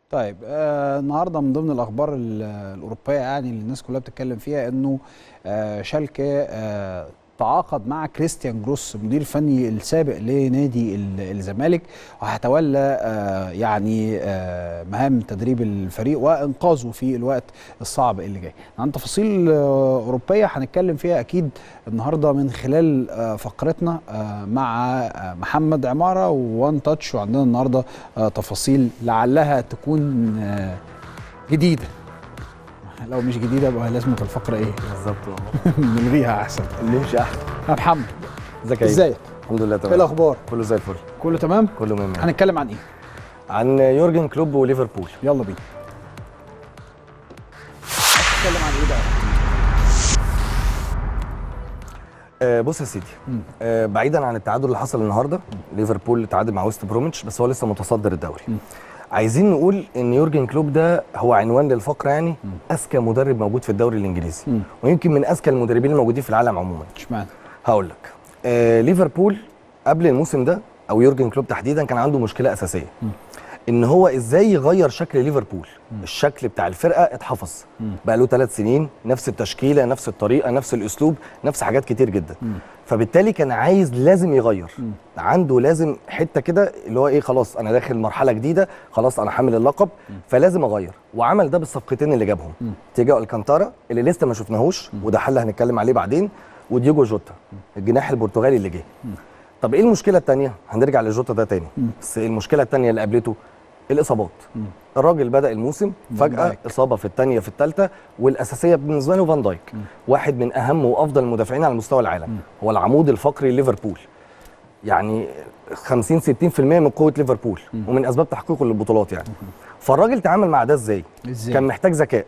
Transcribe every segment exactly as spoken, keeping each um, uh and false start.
طيب آه النهارده من ضمن الاخبار الاوروبيه يعني اللي الناس كلها بتتكلم فيها انه آه شالكه آه تعاقد مع كريستيان جروس المدير الفني السابق لنادي الزمالك، وهيتولى آه يعني آه مهام تدريب الفريق وانقاذه في الوقت الصعب اللي جاي. عن تفاصيل آه اوروبيه هنتكلم فيها اكيد النهارده من خلال آه فقرتنا آه مع آه محمد عماره ووان تاتش، وعندنا النهارده آه تفاصيل لعلها تكون آه جديده. لو مش جديده يبقى لازم في الفقره ايه بالظبط نلغيها احسن، نمشي احسن. يا محمد ازيك؟ ازيك؟ الحمد لله تمام. ايه الاخبار؟ كله زي الفل. كله تمام؟ كله مية مية. هنتكلم عن ايه؟ عن يورجن كلوب وليفربول. يلا بينا. هنتكلم عن ايه بقى؟ آه بص يا سيدي، آه بعيدا عن التعادل اللي حصل النهارده، ليفربول تعادل مع ويست بروميتش بس هو لسه متصدر الدوري. م. عايزين نقول ان يورجن كلوب ده هو عنوان للفقره، يعني م. اذكى مدرب موجود في الدوري الانجليزي، م. ويمكن من اذكى المدربين الموجودين في العالم عموما. اشمعنى؟ هقول لك. آه ليفربول قبل الموسم ده او يورجن كلوب تحديدا كان عنده مشكله اساسيه، م. ان هو ازاي يغير شكل ليفربول. م. الشكل بتاع الفرقه اتحفظ بقى له ثلاث سنين، نفس التشكيله نفس الطريقه نفس الاسلوب نفس حاجات كتير جدا. م. فبالتالي كان عايز لازم يغير. م. عنده لازم حته كده اللي هو ايه، خلاص انا داخل مرحله جديده، خلاص انا حامل اللقب، م. فلازم اغير. وعمل ده بالصفقتين اللي جابهم، م. تيجو الكانتارا اللي لسه ما شفناهوش وده حل هنتكلم عليه بعدين، ودييجو جوتا الجناح البرتغالي اللي جه. طب ايه المشكله الثانيه؟ هنرجع لجوتا ده تاني، م. بس المشكله الثانيه اللي قابلته الاصابات. م. الراجل بدا الموسم فجاه اصابه في الثانيه في الثالثه، والاساسيه بالنسبه له فان دايك، م. واحد من اهم وافضل المدافعين على مستوى العالم، م. هو العمود الفقري لليفربول، يعني خمسين ستين في المية من قوه ليفربول، م. ومن اسباب تحقيقه للبطولات يعني. م. فالراجل تعامل مع ده ازاي؟ ازاي؟ كان محتاج ذكاء.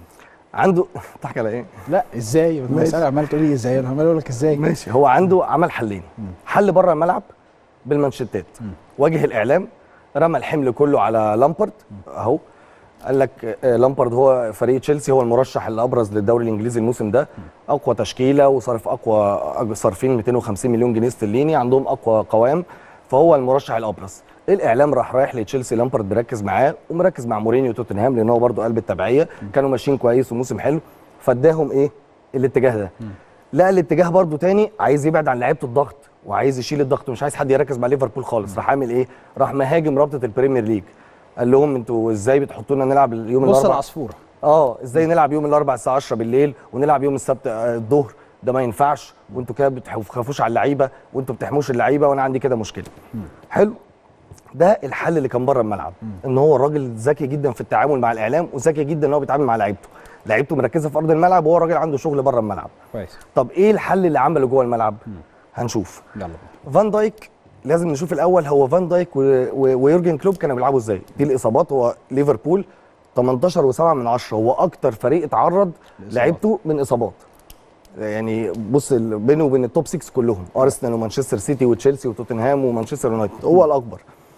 عنده بتحكي على ايه؟ لا ازاي؟ المساله عمال تقول لي ازاي، انا عمال اقول لك ازاي. ماشي. هو عنده عمل حلين، م. حل بره الملعب بالمانشيتات، م. واجه الاعلام، رمى الحمل كله على لامبارد اهو، قال لك لامبارد هو فريق تشيلسي هو المرشح الابرز للدوري الانجليزي الموسم ده، اقوى تشكيله وصرف اقوى صارفين مئتين وخمسين مليون جنيه استرليني، عندهم اقوى قوام، فهو المرشح الابرز. الاعلام راح رايح لتشيلسي، لامبارد بيركز معاه ومركز مع مورينيو وتوتنهام لان هو برده قلب التبعيه، كانوا ماشيين كويس وموسم حلو، فاداهم ايه؟ الاتجاه ده. لا الاتجاه برده تاني، عايز يبعد عن لعيبه الضغط وعايز يشيل الضغط ومش عايز حد يركز مع ليفربول خالص. راح عامل ايه؟ راح مهاجم رابطه البريمير ليج، قال لهم انتوا ازاي بتحطونا نلعب يوم الاربعاء؟ بص العصفوره. اه ازاي نلعب يوم الاربعاء الساعه عشرة بالليل ونلعب يوم السبت الظهر؟ ده ما ينفعش، وانتوا كده بتخافوش على اللعيبه وانتوا بتحموش اللعيبه وانا عندي كده مشكله. م. حلو. ده الحل اللي كان بره الملعب، م. ان هو الراجل ذكي جدا في التعامل مع الاعلام وذكي جدا ان هو بيتعامل مع لعيبته، لعيبته مركزه في ارض الملعب وهو الراجل عنده شغل بره الملعب. كويس. طب ايه الحل اللي عمله جوه الملعب؟ م. هنشوف. يلا. فان دايك لازم نشوف الاول، هو فان دايك ويورجن كلوب كانوا بيلعبوا ازاي؟ دي الاصابات. هو ليفربول تمنتاشر وسبعة من عشرة، هو اكتر فريق اتعرض لعيبته من اصابات. يعني بص بينه وبين التوب ستة كلهم، ارسنال ومانشستر سيتي وتشيلسي وتوتنهام ومانشستر يونايتد، هو الاكبر.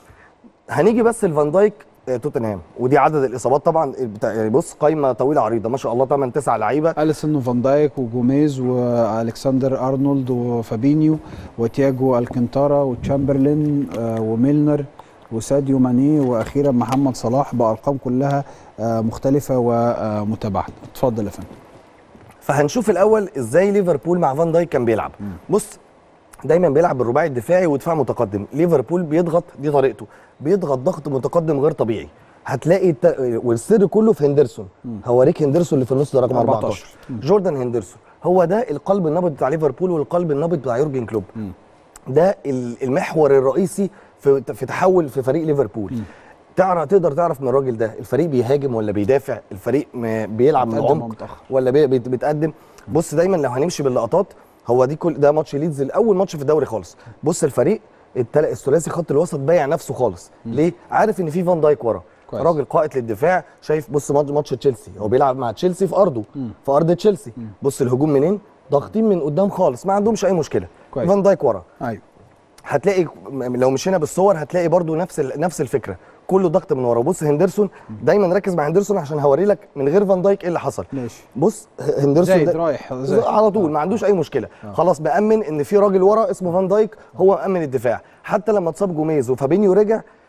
هنيجي بس لفان دايك توتنهام، ودي عدد الاصابات طبعا يعني بص قايمه طويله عريضه ما شاء الله، ثمانية تسعة لعيبه. اليسون وفان دايك وجوميز والكسندر ارنولد وفابينيو وتياجو الكانتارا وتشامبرلين وميلنر وساديو ماني واخيرا محمد صلاح بارقام كلها مختلفه ومتباعده. اتفضل يا فندم. فهنشوف الاول ازاي ليفربول مع فان دايك كان بيلعب. م. بص دايما بيلعب بالرباعي الدفاعي ودفاع متقدم، ليفربول بيضغط، دي طريقته، بيضغط ضغط متقدم غير طبيعي. هتلاقي الت... والسر كله في هندرسون، هوريك هندرسون اللي في النص ده رقم أربعتاشر، جوردان هندرسون، هو ده القلب النابض بتاع ليفربول والقلب النابض بتاع يورجن كلوب. م. ده المحور الرئيسي في في تحول في فريق ليفربول. م. تعرف تقدر تعرف من الراجل ده الفريق بيهاجم ولا بيدافع، الفريق بيلعب من عمق ولا بي... بيتقدم. بص دايما لو هنمشي باللقطات، هو دي كل ده ماتش ليدز الاول ماتش في الدوري خالص، بص الفريق الثلاثي خط الوسط بايع نفسه خالص. م. ليه؟ عارف ان في فان دايك ورا، راجل قائد للدفاع، شايف بص ماتش تشيلسي، هو بيلعب مع تشيلسي في ارضه، م. في ارض تشيلسي، م. بص الهجوم منين؟ ضاغطين من قدام خالص، ما عندهمش اي مشكله. كويس. فان دايك ورا. ايوه. هتلاقي لو مشينا بالصور هتلاقي برضو نفس نفس الفكره، كله ضغط من ورا. بص هندرسون، دايما ركز مع هندرسون عشان هوري لك من غير فان دايك ايه اللي حصل. ماشي. بص هندرسون رايح على طول، ما عندوش اي مشكله. آه. خلاص مأمن ان في راجل ورا اسمه فان دايك هو مأمن الدفاع. حتى لما اتصاب جوميز وفابينيو رجع،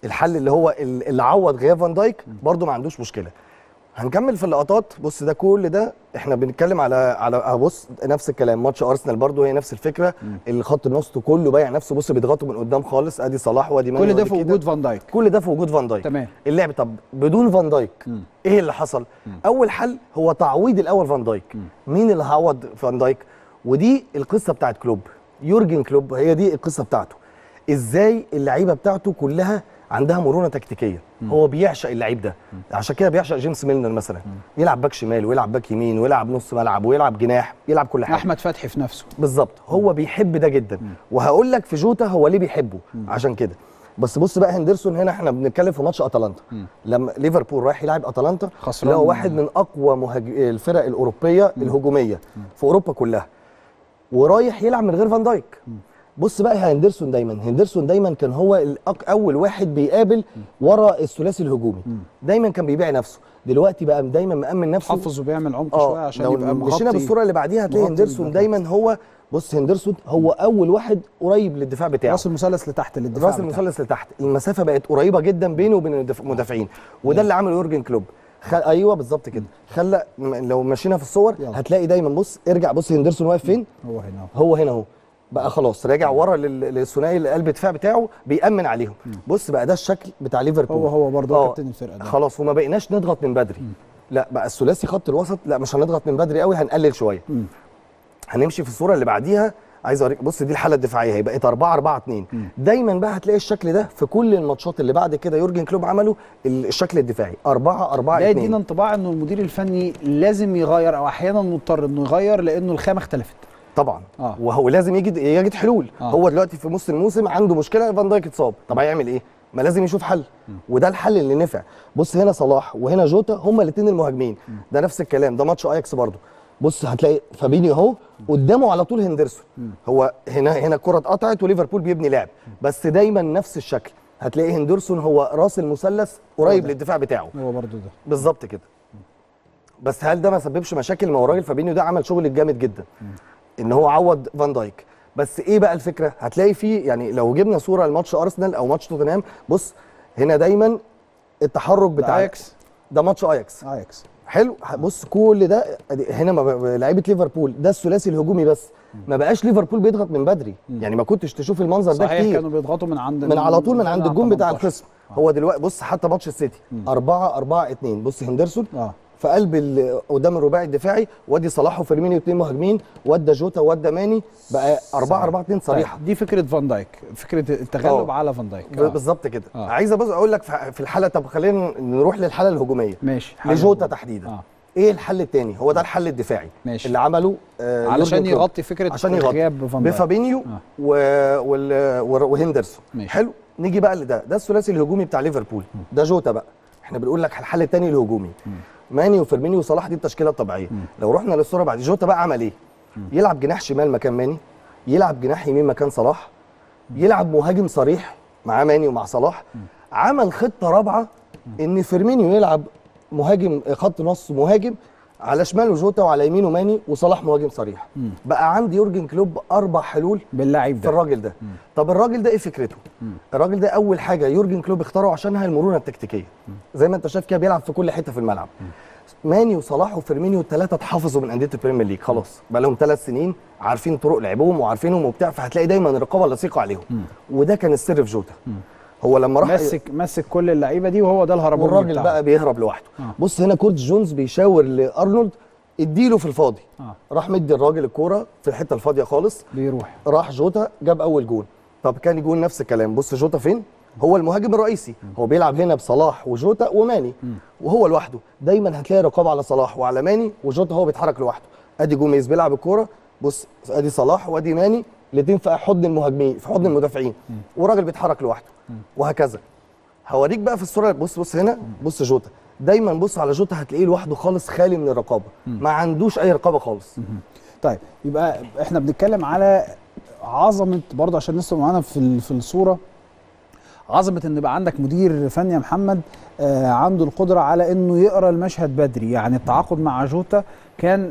الحل اللي هو اللي عوض غياب فان دايك برده ما عندوش مشكله. هنكمل في اللقطات. بص ده كل ده احنا بنتكلم على على بص نفس الكلام، ماتش ارسنال برده هي نفس الفكره، الخط النص كله بايع نفسه، بص بيضغطوا من قدام خالص، ادي صلاح وادي ماني، كل ده في وجود فان دايك، كل ده في وجود فان دايك. تمام. اللعب طب بدون فان دايك م. ايه اللي حصل؟ م. اول حل هو تعويض الاول فان دايك. م. مين اللي هعوض فان دايك؟ ودي القصه بتاعت كلوب، يورجن كلوب، هي دي القصه بتاعته. ازاي اللعيبه بتاعته كلها عندها مرونه تكتيكيه. م. هو بيعشق اللعيب ده، م. عشان كده بيعشق جيمس ميلنر مثلا، م. يلعب باك شمال ويلعب باك يمين ويلعب نص ملعب ويلعب جناح، يلعب كل حاجه. احمد فتحي في نفسه بالظبط، هو بيحب ده جدا. م. وهقول لك في جوتا هو ليه بيحبه، م. عشان كده. بس بص بقى هندرسون، هنا احنا بنتكلم في ماتش اتلانتا، م. لما ليفربول رايح يلعب اتلانتا اللي هو واحد من اقوى مهاج... الفرق الاوروبيه م. الهجوميه م. في اوروبا كلها، ورايح يلعب من غير فان دايك. م. بص بقى هندرسون دايما هندرسون دايما كان هو اول واحد بيقابل ورا الثلاثي الهجومي، دايما كان بيبيع نفسه. دلوقتي بقى دايما مأمن نفسه، حافظ وبيعمل عمق شويه عشان يبقى مغطي. مشينا بالصوره اللي بعديها هتلاقي هندرسون دايما هو، بص هندرسون هو اول واحد قريب للدفاع بتاعه، راس المثلث لتحت للدفاع، راس المثلث لتحت، المسافه بقت قريبه جدا بينه وبين المدافعين، وده اللي عمله يورجن كلوب. خل... ايوه بالظبط كده، خلى لو مشينا في الصور يلا. هتلاقي دايما بص ارجع بص هندرسون واقف فين؟ هو هنا هو هنا اهو بقى، خلاص راجع ورا للثنائي اللي قلب الدفاع بتاعه بيأمن عليهم. م. بص بقى ده الشكل بتاع ليفربول، هو هو برضه كابتن الفرقه ده. خلاص وما بقيناش نضغط من بدري. م. لا بقى الثلاثي خط الوسط لا مش هنضغط من بدري قوي، هنقلل شويه. م. هنمشي في الصوره اللي بعديها، عايز اوريك. بص دي الحاله الدفاعيه، هي بقت أربعة أربعة اتنين. دايما بقى هتلاقي الشكل ده في كل الماتشات اللي بعد كده يورجن كلوب عمله، الشكل الدفاعي أربعة أربعة اتنين. ده يدينا انطباع انه المدير الفني لازم يغير، او احيانا مضطر انه يغير لانه الخامه اختلفت طبعا. آه. وهو لازم يجد يجد حلول. آه. هو دلوقتي في نص الموسم عنده مشكله، فان دايك اتصاب، طب هيعمل ايه؟ ما لازم يشوف حل. م. وده الحل اللي نفع. بص هنا صلاح وهنا جوتا هما الاثنين المهاجمين، م. ده نفس الكلام، ده ماتش اياكس برضه. بص هتلاقي فابينيو اهو قدامه على طول هندرسون. م. هو هنا هنا الكره اتقطعت وليفربول بيبني لعب، بس دايما نفس الشكل، هتلاقي هندرسون هو راس المثلث قريب للدفاع بتاعه، هو برضه ده بالظبط كده. بس هل ده ما سببش مشاكل؟ ما هو الراجل فابينيو ده عمل شغل جامد جدا، م. ان هو عوض فان دايك. بس ايه بقى الفكره؟ هتلاقي فيه يعني لو جبنا صوره لماتش ارسنال او ماتش توتنهام، بص هنا دايما التحرك بتاع اياكس، ده ماتش اياكس اياكس حلو. بص كل ده هنا لعيبه ليفربول ده الثلاثي الهجومي بس، ما بقاش ليفربول بيضغط من بدري. م. يعني ما كنتش تشوف المنظر ده كتير، صحيح كانوا بيضغطوا من عند من على طول من عند الجون بتاع الخصم. آه. هو دلوقتي بص حتى ماتش السيتي أربعة أربعة اتنين، بص هندرسون آه. في قلب قدام الرباعي الدفاعي، وادي صلاح وفيرمينيو اثنين مهاجمين، وادى جوتا وادى ماني، بقى أربعة أربعة اتنين صريحه. دي فكره فان دايك، فكره التغلب أوه. على فان دايك. آه. بالظبط كده. آه. عايز بس اقول لك في الحاله، طب خلينا نروح للحاله الهجوميه. ماشي. لجوتا تحديدا. آه. ايه الحل الثاني؟ هو ده الحل الدفاعي. ماشي. اللي عمله آه علشان يغطي فكره عشان يغطي بفابينيو آه. وهندرسون. حلو. نيجي بقى لده، ده الثلاثي الهجومي بتاع ليفربول، ده جوتا بقى. احنا بنقول لك الحل الثاني الهجومي، م. ماني وفيرمينيو وصلاح، دي التشكيله الطبيعيه. م. لو رحنا للصوره بعد، جوتا بقى عمل ايه؟ م. يلعب جناح شمال مكان ماني، يلعب جناح يمين مكان صلاح، م. يلعب مهاجم صريح مع ماني ومع صلاح. م. عمل خطه رابعه، ان فيرمينيو يلعب مهاجم خط نص مهاجم على شماله جوتا وعلى يمينه ماني وصلاح مهاجم صريح. م. بقى عندي يورجن كلوب اربع حلول باللاعب ده في الراجل ده. م. طب الراجل ده ايه فكرته؟ م. الراجل ده اول حاجه يورجن كلوب اختاره عشانها المرونه التكتيكيه. م. زي ما انت شايف كده بيلعب في كل حته في الملعب. م. ماني وصلاح وفيرمينيو الثلاثه اتحفظوا من انديه البريمير ليج، خلاص بقى لهم ثلاث سنين عارفين طرق لعبهم وعارفينهم وبتاع، فهتلاقي دايما الرقابه اللصيقه عليهم. م. وده كان السر في جوتا. م. هو لما راح مسك مسك كل اللعيبه دي، وهو ده الهربان والراجل بتاعه. بقى بيهرب لوحده. آه. بص هنا كورت جونز بيشاور لارنولد اديله في الفاضي. آه. راح مدي الراجل الكوره في الحته الفاضيه خالص، بيروح راح جوتا جاب اول جول. طب كان يقول نفس الكلام، بص جوتا فين؟ هو المهاجم الرئيسي. م. هو بيلعب هنا بصلاح وجوتا وماني. م. وهو لوحده، دايما هتلاقي رقابه على صلاح وعلى ماني، وجوتا هو بيتحرك لوحده. ادي جوميز بيلعب الكوره، بص ادي صلاح وادي ماني، الاثنين في حضن المهاجمين في حضن المدافعين، والراجل بيتحرك لوحده. م. وهكذا. هوريك بقى في الصوره، بص بص هنا، بص جوتا دايما بص على جوتا هتلاقيه لوحده خالص خالي من الرقابه، ما عندوش اي رقابه خالص. طيب يبقى احنا بنتكلم على عظمه برضه، عشان الناس معانا في في الصوره، عظمه ان يبقى عندك مدير فني يا محمد آه عنده القدره على انه يقرا المشهد بدري. يعني التعاقد مع جوتا كان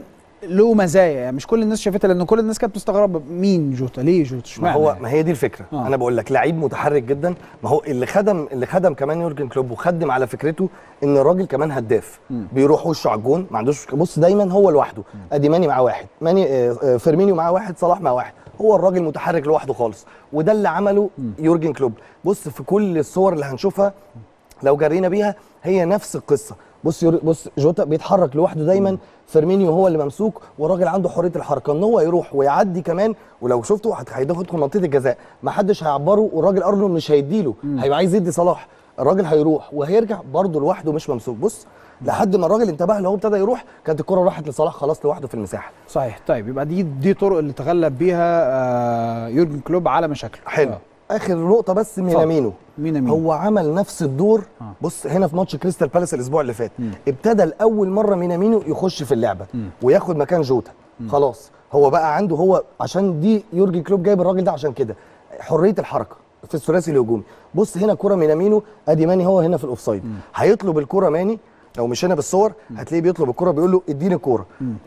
له مزايا، يعني مش كل الناس شافتها، لان كل الناس كانت مستغربه مين جوتا، ليه جوتا، ما اشمعنى هو يعني؟ ما هي دي الفكره. آه. انا بقول لك لعيب متحرك جدا. ما هو اللي خدم اللي خدم كمان يورجن كلوب وخدم على فكرته ان الراجل كمان هداف. م. بيروح وشه على الجون، ما عندوش، بص دايما هو لوحده. ادي ماني معاه واحد، ماني آه فيرمينيو معاه واحد، صلاح معاه واحد، هو الراجل متحرك لوحده خالص. وده اللي عمله م. يورجن كلوب. بص في كل الصور اللي هنشوفها لو جرينا بيها هي نفس القصه. بص بص جوتا بيتحرك لوحده دايما. م. فيرمينيو هو اللي ممسوك، والراجل عنده حريه الحركه ان هو يروح ويعدي كمان. ولو شفتوا هيدخل منطقه الجزاء ما حدش هيعبره، والراجل ارنولد مش هيديله، هيبقى عايز يدي صلاح، الراجل هيروح وهيرجع برده لوحده مش ممسوك. بص لحد ما الراجل انتبه له هو ابتدى يروح، كانت الكره راحت لصلاح خلاص لوحده في المساحه. صحيح. طيب يبقى دي دي طرق اللي تغلب بيها آه يورجن كلوب على مشاكله. حلو. آه. اخر نقطه بس مينامينو. مينامينو هو عمل نفس الدور. آه. بص هنا في ماتش كريستال بالاس الاسبوع اللي فات م. ابتدى لاول مره مينامينو يخش في اللعبه م. وياخد مكان جوتا. م. خلاص هو بقى عنده، هو عشان دي يورجن كلوب جايب الراجل ده عشان كده حريه الحركه في الثلاثي الهجومي. بص هنا كره مينامينو، ادي ماني هو هنا في الاوفسايد، هيطلب الكره ماني. لو مشينا بالصور هتلاقيه بيطلب الكره، بيقول له اديني الكره.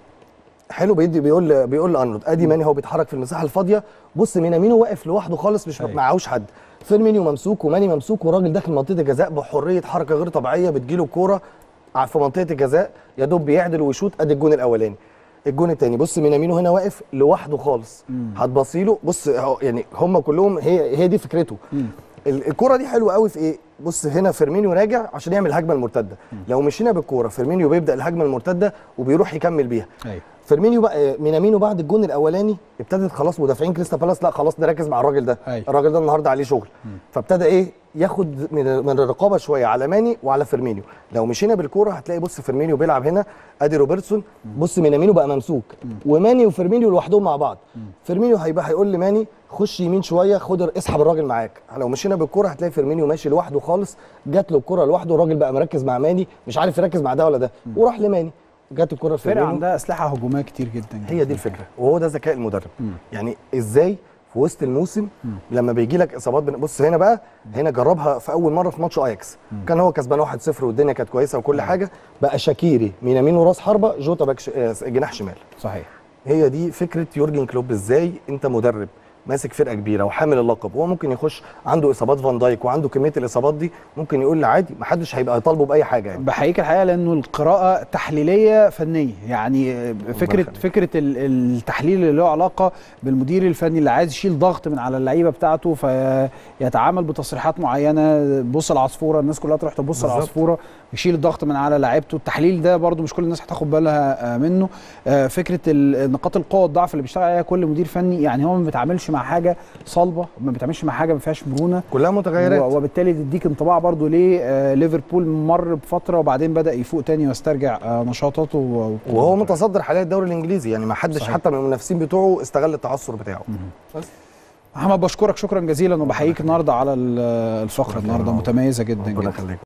حلو. بيدي بيقول بيقول لارنولد ادي ماني هو بيتحرك في المساحه الفاضيه. بص مينامينو واقف لوحده خالص، مش معهوش حد. فيرمينيو ممسوك وماني ممسوك، والراجل داخل منطقه الجزاء بحريه حركه غير طبيعيه. بتجيله الكوره في منطقه الجزاء يا دوب بيعدل ويشوط. ادي الجون الاولاني. الجون الثاني بص مينامينو هنا واقف لوحده خالص، هتبصيله. بص يعني هم كلهم هي هي دي فكرته. مم. الكوره دي حلوه قوي في ايه؟ بص هنا فيرمينيو راجع عشان يعمل الهجمه المرتده. مم. لو مشينا بالكوره فيرمينيو بيبدا الهجمه المرتده وبيروح يكمل بيها. أيوة. فيرمينيو بقى مينامينو بعد الجون الاولاني ابتدت خلاص مدافعين كريستال بالاس لا خلاص نركز مع الراجل ده. أيوة. الراجل ده النهارده عليه شغل. مم. فابتدى ايه ياخد من من الرقابه شويه على ماني وعلى فيرمينيو. لو مشينا بالكوره هتلاقي بص فيرمينيو بيلعب هنا، ادي روبرتسون. بص مينامينو بقى ممسوك. مم. وماني وفيرمينيو لوحدهم مع بعض. مم. فيرمينيو هيبقى هيقول لماني خش يمين شويه، خد اسحب الراجل معاك. لو مشينا بالكوره هتلاقي فيرمينيو ماشي لوحده خالص، جات له الكوره لوحده، الراجل بقى مركز مع ماني مش عارف يركز مع ده ولا ده. مم. وراح لماني، جات الكوره الفرقه عندها اسلحه هجوميه كتير جدا, جداً. هي دي الفكره، وهو ده ذكاء المدرب. مم. يعني ازاي في وسط الموسم مم. لما بيجي لك اصابات. بص هنا بقى، هنا جربها في اول مره في ماتش اياكس. مم. كان هو كسبان واحد صفر والدنيا كانت كويسه وكل مم. حاجه، بقى شاكيري مينامينو راس حربه، جوتا باك جناح شمال. صحيح. هي دي فكره يورجن كلوب. ازاي انت مدرب ماسك فرقه كبيره وحامل اللقب، هو ممكن يخش عنده اصابات فان دايك وعنده كميه الاصابات دي، ممكن يقول لي عادي ما حدش هيبقى يطالبه باي حاجه. يعني بحييك الحقيقه لانه القراءه تحليليه فنيه، يعني فكره فكره التحليل اللي له علاقه بالمدير الفني اللي عايز يشيل ضغط من على اللعيبه بتاعته فيتعامل بتصريحات معينه. بص العصفوره، الناس كلها تروح تبص على العصفوره، يشيل الضغط من على لعيبته. التحليل ده برده مش كل الناس هتاخد بالها منه. فكره نقاط القوه والضعف اللي بيشتغل عليها كل مدير فني، يعني هو ما بيتعاملش مع حاجه صلبه، ما بيتعاملش مع حاجه ما فيهاش مرونه، كلها متغيرات، وبالتالي تديك انطباع برضو ليه آه ليفربول مر بفتره وبعدين بدا يفوق تاني ويسترجع آه نشاطاته، وهو متصدر حاليا الدوري الانجليزي. يعني ما حدش حتى من المنافسين بتوعه استغل التعثر بتاعه. بس محمد بشكرك شكرا جزيلا وبحييك النهارده على الفقره النهارده متميزه جدا جدا.